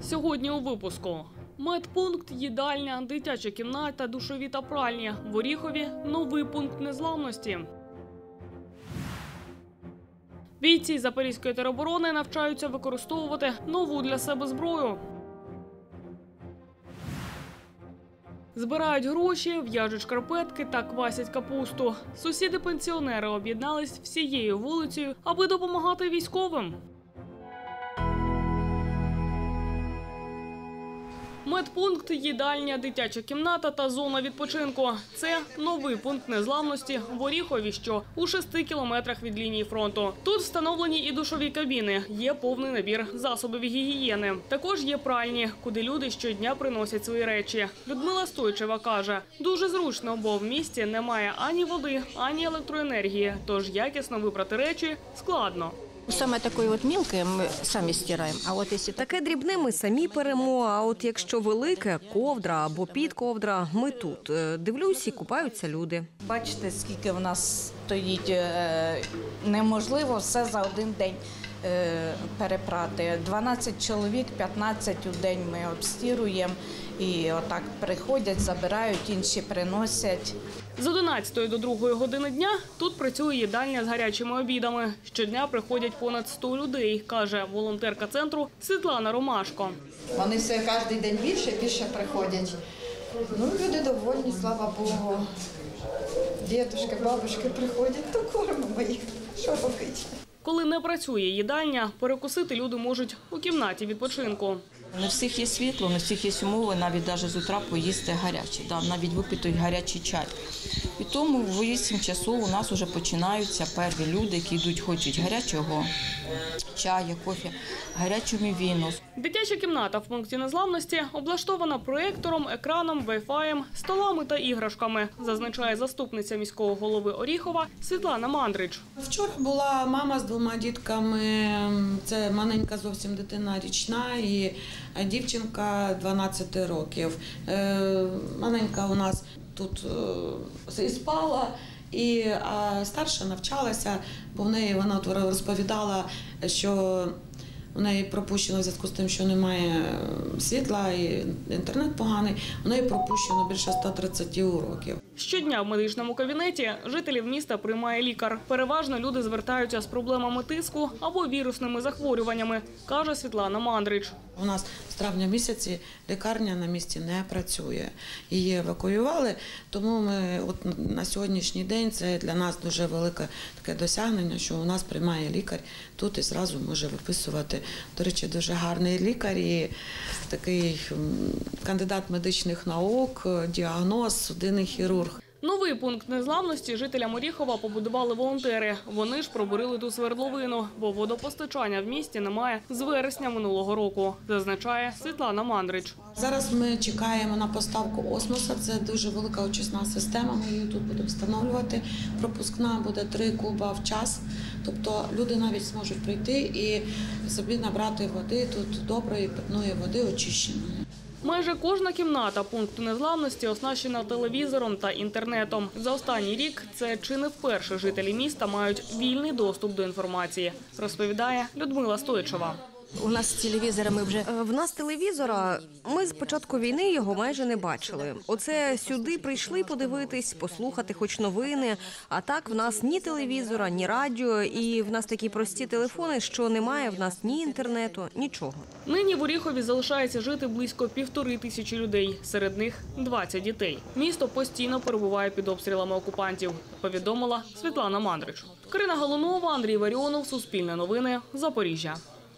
Сьогодні у випуску. Медпункт, їдальня, дитяча кімната, душові та пральні. В Оріхові новий пункт незламності. Бійці Запорізької тероборони навчаються використовувати нову для себе зброю. Збирають гроші, в'яжуть шкарпетки та квасять капусту. Сусіди-пенсіонери об'єднались всією вулицею, аби допомагати військовим. Медпункт, їдальня, дитяча кімната та зона відпочинку. Це новий пункт незламності в Оріхові, що у 6 кілометрах від лінії фронту. Тут встановлені і душові кабіни, є повний набір засобів гігієни. Також є пральні, куди люди щодня приносять свої речі. Людмила Стойчева каже, дуже зручно, бо в місті немає ані води, ані електроенергії, тож якісно випрати речі складно. Саме такої от мілке ми самі стираємо, а от якщо Таке дрібне ми самі перемо, а от якщо велике, ковдра або підковдра, ми тут. Дивлюсь, і купаються люди. Бачите, скільки в нас стоїть, неможливо все за один день перепрати. 12 чоловік, 15 у день ми обстіруємо і отак приходять, забирають, інші приносять. З 11 до 2 години дня тут працює їдальня з гарячими обідами. Щодня приходять понад 100 людей, каже волонтерка центру Світлана Ромашко. Вони все кожен день більше приходять. Ну, люди довольні, слава Богу. Дідушки, бабушки приходять, то кормимо їх. Що робити? Коли не працює їдальня, перекусити люди можуть у кімнаті відпочинку. не всіх є світло, не всіх є умови, навіть з утра поїсти гаряче, навіть випити гарячий чай. І тому в 8 часу у нас вже починаються перші люди, які йдуть, хочуть гарячого чаю, кофе, гарячу мівіну. Дитяча кімната в пункті незламності облаштована проєктором, екраном, вай-фаєм, столами та іграшками, зазначає заступниця міського голови Оріхова Світлана Мандрич. Вчора була мама з 2 дітками, це маленька зовсім дитина річна і дівчинка 12 років. Маленька у нас тут і спала, а старша навчалася, бо вона розповідала, що у неї пропущено в зв'язку з тим, що немає світла і інтернет поганий, у неї пропущено більше 130 уроків. Щодня в медичному кабінеті жителів міста приймає лікар. Переважно люди звертаються з проблемами тиску або вірусними захворюваннями, каже Світлана Мандрич. У нас з травня місяці лікарня на місці не працює. Її евакуювали, тому ми на сьогоднішній день це для нас дуже велике таке досягнення, що у нас приймає лікар тут і зразу може виписувати. До речі, дуже гарний лікар і такий кандидат медичних наук, діагноз, судинний хірург. Новий пункт незламності жителям Оріхова побудували волонтери. Вони ж пробурили ту свердловину, бо водопостачання в місті немає з вересня минулого року, зазначає Світлана Мандрич. Зараз ми чекаємо на поставку осмоса. Це дуже велика очисна система. Ми її тут будемо встановлювати. Пропускна буде 3 куба в час. Тобто люди навіть зможуть прийти і собі набрати води тут доброї питної води очищеної. Майже кожна кімната пункту незламності оснащена телевізором та інтернетом. За останній рік це чи не вперше жителі міста мають вільний доступ до інформації, розповідає Людмила Стойчева. У нас телевізора В нас телевізора, ми з початку війни його майже не бачили. Оце сюди прийшли подивитись, послухати хоч новини, а так в нас ні телевізора, ні радіо, і в нас такі прості телефони, що немає в нас ні інтернету, нічого. Нині в Оріхові залишається жити близько 1500 людей, серед них 20 дітей. Місто постійно перебуває під обстрілами окупантів, повідомила Світлана Мандрич. Карина Галунова, Андрій Варіонов, Суспільне новини, Запоріжжя.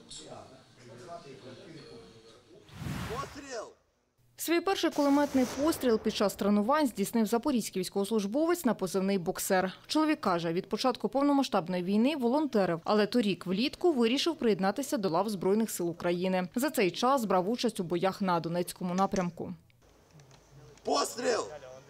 Свій перший кулеметний постріл під час тренувань здійснив запорізький військовослужбовець на позивний «Боксер». Чоловік каже, від початку повномасштабної війни волонтерив, але торік влітку вирішив приєднатися до лав Збройних сил України. За цей час брав участь у боях на Донецькому напрямку. Постріл!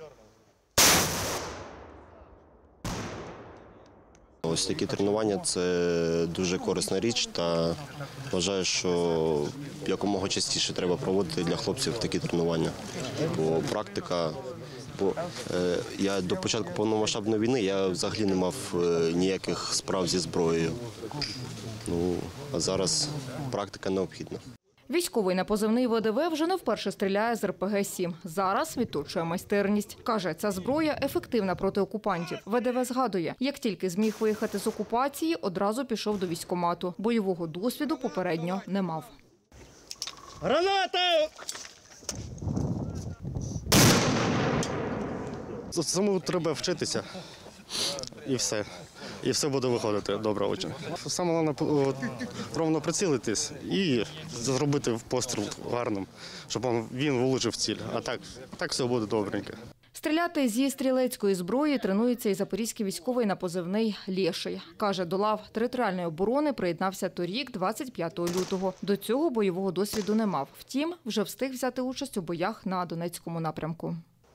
Ось такі тренування – це дуже корисна річ, та вважаю, що якомога частіше треба проводити для хлопців такі тренування. Бо практика, я до початку повномасштабної війни я взагалі не мав ніяких справ зі зброєю. А зараз практика необхідна. Військовий на позивний ВДВ вже не вперше стріляє з РПГ-7. Зараз відточує майстерність. Каже, ця зброя ефективна проти окупантів. ВДВ згадує, як тільки зміг виїхати з окупації, одразу пішов до військкомату. Бойового досвіду попередньо не мав. Граната! Самому треба вчитися. І все. І все буде виходити добре дуже. Саме головне ровно прицілитись і зробити постріл гарним, щоб він влучив в ціль. А так все буде добренько. Стріляти зі стрілецької зброї тренується і запорізький військовий на позивний «Лєший». Каже, до лав територіальної оборони приєднався торік, 25 лютого. До цього бойового досвіду не мав. Втім, вже встиг взяти участь у боях на Донецькому напрямку.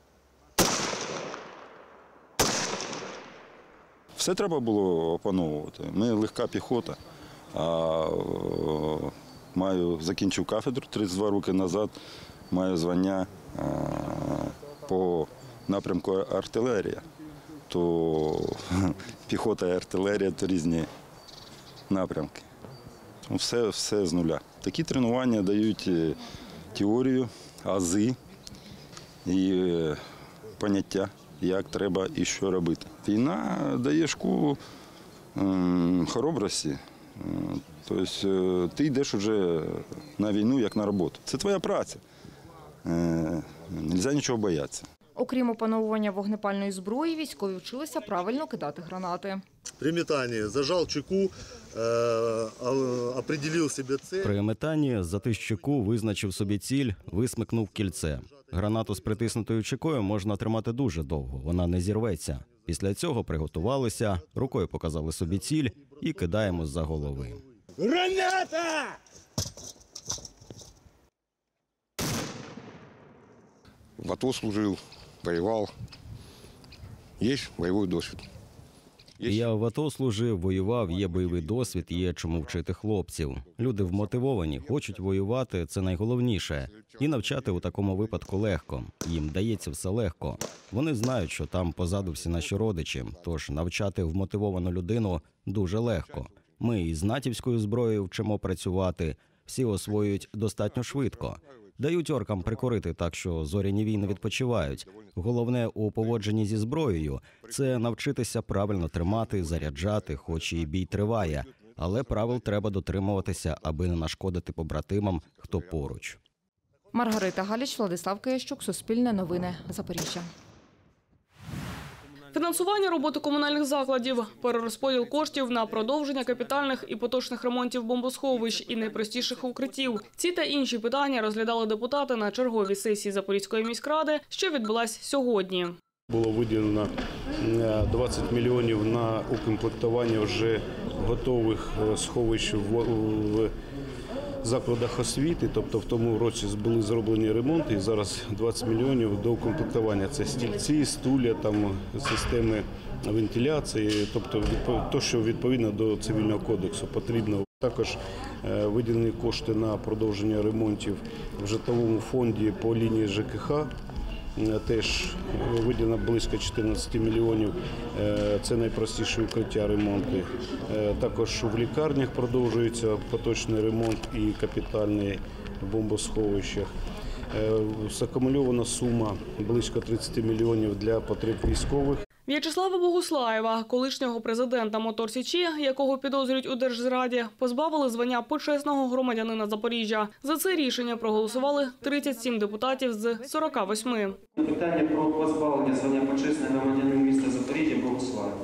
Все треба було опановувати. Ми легка піхота. Закінчив кафедру 32 роки назад, маю звання по напрямку артилерія. То піхота і артилерія – то різні напрямки. Все з нуля. Такі тренування дають теорію, ази і поняття, як треба і що робити. Війна дає школу хоробрості. Тобто ти йдеш вже на війну, як на роботу. Це твоя праця. Не можна нічого боятися. Окрім опановування вогнепальної зброї, військові вчилися правильно кидати гранати. При метанні зажав чеку, определив собі ціль. При метанні затис чеку, визначив собі ціль, висмикнув кільце. Гранату з притиснутою чекою можна тримати дуже довго, вона не зірветься. Після цього приготувалися, рукою показали собі ціль і кидаємо з-за голови. Граната! В АТО служив, воював. Є бойовий досвід. Я в АТО служив, воював, є бойовий досвід, є чому вчити хлопців. Люди вмотивовані, хочуть воювати, це найголовніше. І навчати у такому випадку легко. Їм дається все легко. Вони знають, що там позаду всі наші родичі, тож навчати вмотивовану людину дуже легко. Ми із натівською зброєю вчимо працювати, всі освоюють достатньо швидко. Дають оркам прикурити так, що зоряні війни відпочивають. Головне у поводженні зі зброєю – це навчитися правильно тримати, заряджати, хоч і бій триває. Але правил треба дотримуватися, аби не нашкодити побратимам, хто поруч. Маргарита Галіч, Владислав Киящук, Суспільне новини, Запоріжжя. Фінансування роботи комунальних закладів, перерозподіл коштів на продовження капітальних і поточних ремонтів бомбосховищ і найпростіших укриттів. Ці та інші питання розглядали депутати на черговій сесії Запорізької міськради, що відбулась сьогодні. Було виділено 20 мільйонів на укомплектування вже готових сховищ в закладах освіти, тобто в тому році були зроблені ремонти, і зараз 20 мільйонів до укомплектування. Це стільці, стуля, там, системи вентиляції, тобто те, що відповідно до Цивільного кодексу потрібно. Також виділені кошти на продовження ремонтів в житловому фонді по лінії ЖКХ. Теж виділено близько 14 мільйонів, це найпростіші укриття, ремонти. Також в лікарнях продовжується поточний ремонт і капітальний в бомбосховищах. Закумульована сума близько 30 мільйонів для потреб військових. В'ячеслава Богуслаєва, колишнього президента «Мотор Січі», якого підозрюють у держзраді, позбавили звання почесного громадянина Запоріжжя. За це рішення проголосували 37 депутатів з 48. Питання про позбавлення звання почесного громадянина міста Запоріжжя Богуслаєва.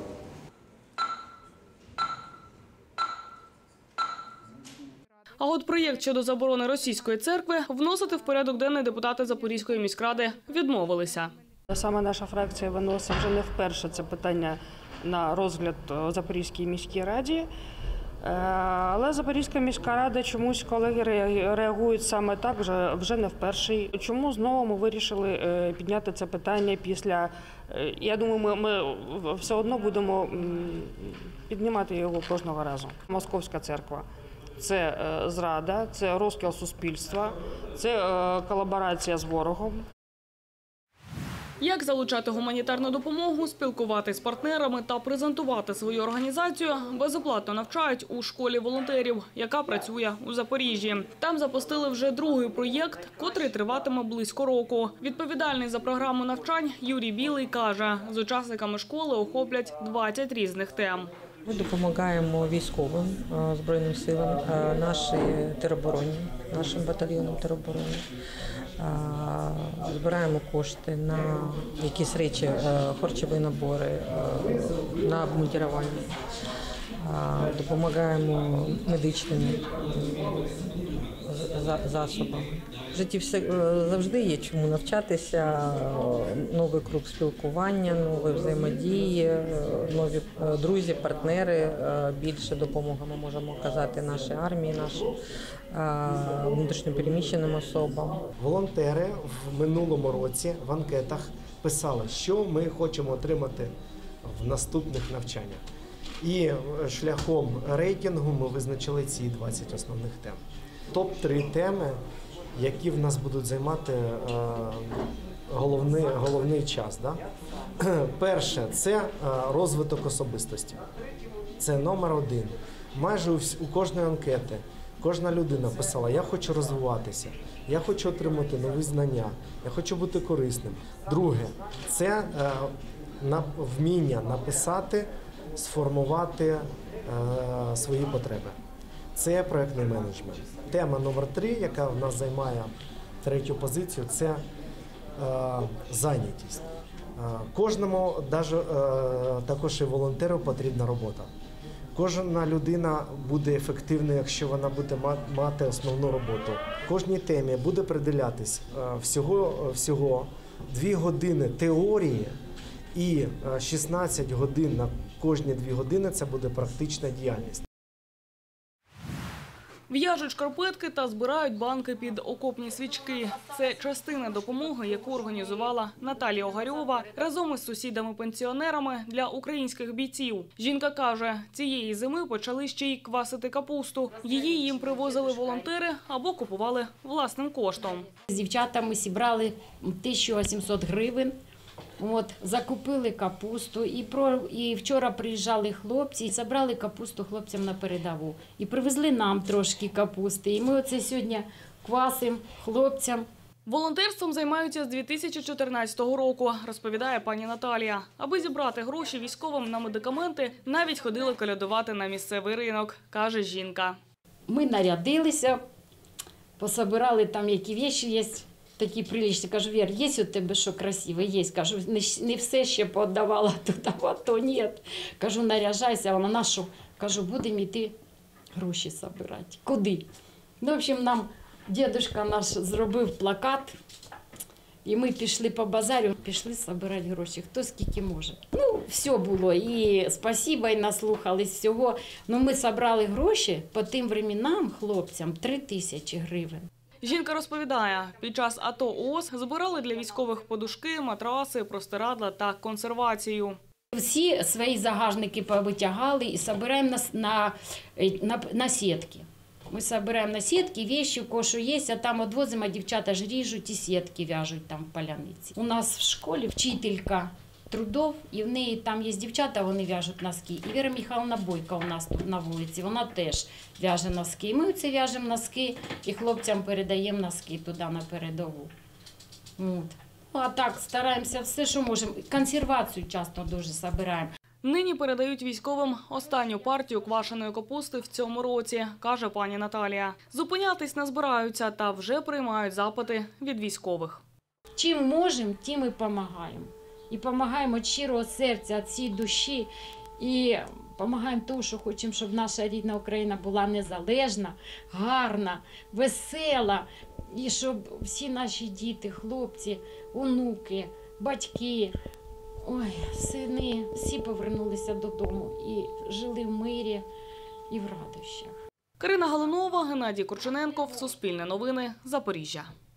А от проєкт щодо заборони російської церкви вносити в порядок денний депутати Запорізької міськради відмовилися. Саме наша фракція виносить вже не вперше це питання на розгляд Запорізькій міській раді. Але Запорізька міська рада, чомусь колеги реагують саме так, вже не вперше. Чому знову ми вирішили підняти це питання після, я думаю, ми все одно будемо піднімати його кожного разу. Московська церква – це зрада, це розкіл суспільства, це колаборація з ворогом. Як залучати гуманітарну допомогу, спілкуватися з партнерами та презентувати свою організацію безоплатно навчають у школі волонтерів, яка працює у Запоріжжі. Там запустили вже другий проєкт, котрий триватиме близько року. Відповідальний за програму навчань Юрій Білий каже, з учасниками школи охоплять 20 різних тем. Ми допомагаємо військовим Збройним силам, нашій теробороні, нашим батальйонам тероборони. Збираємо кошти на якісь речі, харчові набори, на обмундирування. Допомагаємо медичним засобам. В житті завжди є чому навчатися, новий круг спілкування, нові взаємодії, нові друзі, партнери. Більше допомоги ми можемо оказати нашій армії, нашим внутрішньопереміщеним особам. Волонтери в минулому році в анкетах писали, що ми хочемо отримати в наступних навчаннях. І шляхом рейтингу ми визначили ці 20 основних тем. Топ-3 теми, які в нас будуть займати головний час. Да? Перше – це розвиток особистості. Це номер 1. Майже у кожної анкети кожна людина писала: я хочу розвиватися, я хочу отримати нові знання, я хочу бути корисним. Друге – це вміння написати, сформувати свої потреби. Це проєктний менеджмент. Тема номер 3, яка в нас займає 3-ю позицію, це зайнятість. Кожному, також і волонтеру, потрібна робота. Кожна людина буде ефективною, якщо вона буде мати основну роботу. Кожній темі буде приділятись всього 2 години теорії і 16 годин на кожні 2 години – це буде практична діяльність. В'яжуть шкарпетки та збирають банки під окопні свічки. Це частина допомоги, яку організувала Наталія Огарьова разом із сусідами-пенсіонерами для українських бійців. Жінка каже, цієї зими почали ще й квасити капусту. Її їм привозили волонтери або купували власним коштом. З дівчатами зібрали 1800 гривень. Закупили капусту, і вчора приїжджали хлопці і забрали капусту хлопцям на передову. І привезли нам трошки капусти, і ми оце сьогодні квасимо хлопцям. Волонтерством займаються з 2014 року, розповідає пані Наталія. Аби зібрати гроші військовим на медикаменти, навіть ходили колядувати на місцевий ринок, каже жінка. Ми нарядилися, пособирали там, які речі є. Такі приличні. Кажу: Вір, є у тебе що красиве? Є. Кажу, не все ще пооддавала тут, а то ні. Кажу, наряжайся. Вона: на що? Кажу, будемо йти гроші збирати. Куди? В общем, нам дідусь наш зробив плакат, і ми пішли по базарю, пішли збирати гроші, хто скільки може. Все було, і спасибо, і наслухались всього. Ми зібрали гроші по тим временам хлопцям 3000 гривень. Жінка розповідає, під час АТО ООС збирали для військових подушки, матраси, простирадла та консервацію. Всі свої загажники повитягали і збираємо на сітки. Ми збираємо на сітки, вещи, кошу є, а там відвозимо, дівчата ж ріжуть і сітки в'яжуть там в поляниці. У нас в школі вчителька трудов, і в неї там є дівчата, вони в'яжуть носки. І Віра Михайловна Бойко у нас тут на вулиці, вона теж в'яже носки. Ми оце в'яжемо носки і хлопцям передаємо носки туди на передову. А так, стараємося все, що можемо. Консервацію часто дуже збираємо. Нині передають військовим останню партію квашеної капусти в цьому році, каже пані Наталія. Зупинятись не збираються та вже приймають запити від військових. Чим можемо, тим і допомагаємо. І допомагаємо від щирого серця, від цієї душі. І допомагаємо тому, що хочемо, щоб наша рідна Україна була незалежна, гарна, весела. І щоб всі наші діти, хлопці, онуки, батьки, сини, всі повернулися додому і жили в мирі і в радощах. Карина Галунова, Геннадій Корчененков, Суспільне новини, Запоріжжя.